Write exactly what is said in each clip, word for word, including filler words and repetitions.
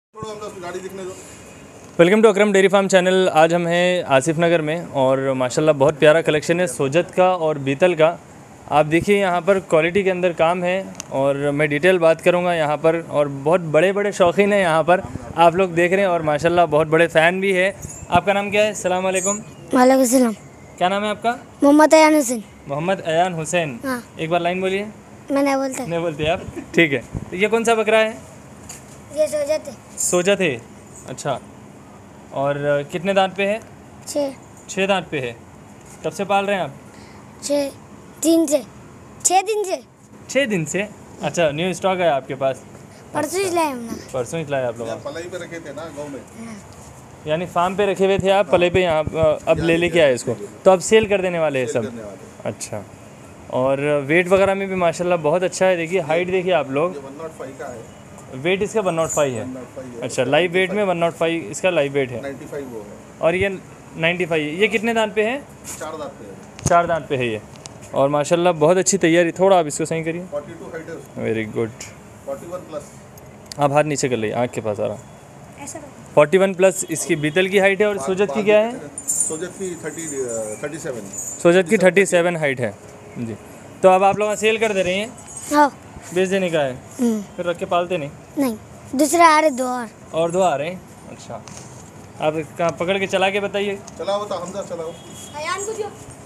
गाड़ी दिखने दो। Welcome to Akram dairy farm channel. आज हम हैं आसिफ नगर में और माशाल्लाह बहुत प्यारा कलेक्शन है सोजत का और बीतल का। आप देखिए यहाँ पर क्वालिटी के अंदर काम है और मैं डिटेल बात करूँगा यहाँ पर। और बहुत बड़े बड़े शौकीन हैं यहाँ पर, आप लोग देख रहे हैं और माशाल्लाह बहुत बड़े फ़ैन भी है। आपका नाम क्या है? अस्सलाम वालेकुम। वालेकुम सलाम। क्या नाम है आपका? मोहम्मद अयान हुसैन। मोहम्मद अयान हुसैन। हाँ। एक बार लाइन बोलिए। मैं नहीं बोलता। नहीं बोलते आप? ठीक है। तो ये कौन सा बकरा है? ये सोजत है। सोजत है, अच्छा। और कितने दांत पे है? छः। छः दांत पे है। कब से पाल रहे हैं आप? छः दिन से। छः दिन से। छः दिन से, अच्छा। न्यू स्टॉक है आपके पास? परसों ही लाए हमने। परसों ही लाए आप लोग? पलाई पे रखे थे ना गाँव में। यानी फार्म पे रखे हुए थे आप, पले पे यहाँ अब ले लेके आए इसको, तो अब सेल कर देने वाले हैं सब? अच्छा। और वेट वगैरह में भी माशाल्लाह बहुत अच्छा है। देखिए हाइट देखिए आप लोग। एक सौ पाँच का है। वेट इसका एक सौ पाँच है। अच्छा, लाइव वेट में एक सौ पाँच इसका लाइव वेट है। पचानवे वो है। और ये पचानवे, ये कितने दांत पे है? चार दांत पे है। चार दांत पे है ये। और माशाल्लाह बहुत अच्छी तैयारी। थोड़ा आप इसको सही करिए। बयालीस हाइट है उसकी। Very good. इकतालीस प्लस। आप हाथ नीचे कर लीजिए, आँख के पास आ रहा। ऐसा इकतालीस प्लस इसकी बीतल की हाइट है। और सोजत की क्या है? सोजत की तीस सैंतीस। सोजत की सैंतीस हाइट है जी। तो अब आप लोग सेल कर दे रहे हैं? हाँ। बेच देने का है? हम्म, फिर रख के पालते नहीं? नहीं, दूसरे आ रहे दो और। और दो आ रहे हैं, अच्छा। आप कहाँ पकड़ के चला के बताइए। चलाओ तो हमजा चलाओ। अयान को जो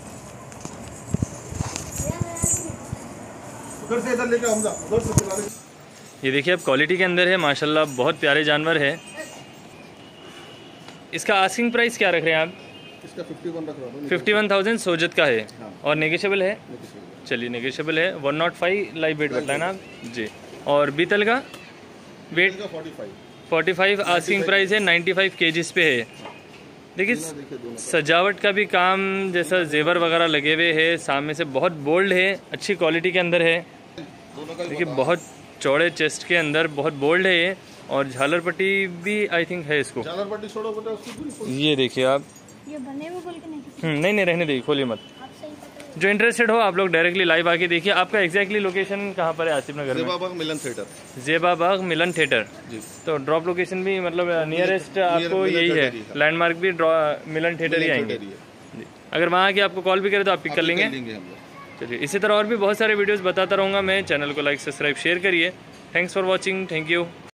उधर से इधर लेके हमजा, उधर से चला ले। ये देखिए अब क्वालिटी के अंदर है माशाल्लाह, बहुत प्यारे जानवर है। इसका आस्किंग प्राइस क्या रख रहे हैं आप? इसका इक्यावन रख रहा हूं। फिफ्टी वन थाउजेंड सोजत का है। हाँ। और नेगोशिएबल है? चलिए नेगोशिएबल है। One nought five live weight बताया ना आप जी। और बीतल का वेट? इसका पैंतालीस। फोर्टी फाइव आस्किंग प्राइस है। नाइन्टी फाइव केजीज पे है। देखिए सजावट का भी काम, जैसा जेवर वगैरह लगे हुए है सामने से, बहुत बोल्ड है, अच्छी क्वालिटी के अंदर है। देखिए बहुत चौड़े चेस्ट के अंदर, बहुत बोल्ड है ये। और झालर पट्टी भी आई थिंक है इसको। झालर पट्टी छोड़ो बेटा उसकी। ये देखिए आप। ये बने हुए बोल के नहीं। हम्म, नहीं नहीं रहने देखिए, खोलिए मत। आप सही पता जो इंटरेस्टेड हो आप लोग डायरेक्टली लाइव आके देखिए। आपका एग्जैक्टली लोकेशन कहाँ पर है आसिफ नगर में? जेबाबाग मिलन थिएटर। जेबाबाग मिलन थिएटर जी। तो ड्रॉप लोकेशन भी मतलब नियरेस्ट आपको मिलन यही है? थिएटर ही है। लैंडमार्क भी मिलन थिएटर ही आएंगे जी। अगर वहाँ आके आपको कॉल भी करे तो आप पिक कर लेंगे? चलिए, इसी तरह और भी बहुत सारे वीडियोस बताता रहूँगा मैं। चैनल को लाइक सब्सक्राइब शेयर करिए। Thanks for watching. Thank you.